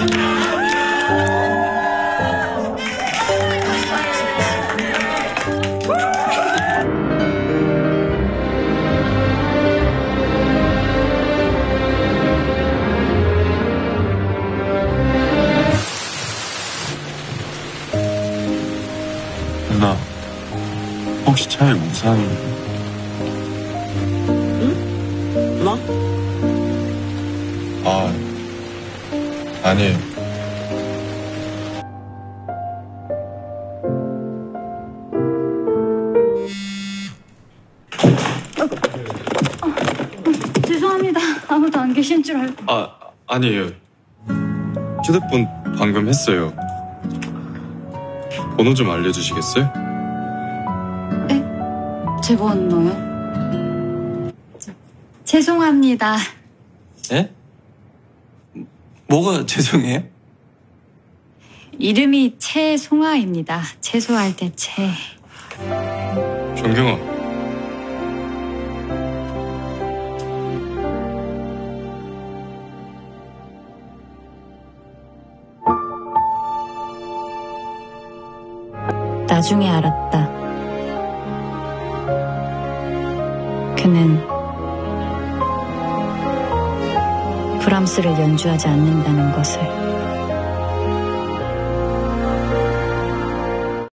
누나, 혹시 차에 우산... 응? 뭐? 아니. 죄송합니다. 아무도 안 계신 줄 알고. 아니에요. 휴대폰 방금 했어요. 번호 좀 알려주시겠어요? 에? 제 번호요? 죄송합니다. 예? 뭐가 죄송해요? 이름이 채송아입니다. 채소할 때 채. 정경아. 나중에 알았다. 그는 브람스를 연주하지 않는다는 것을.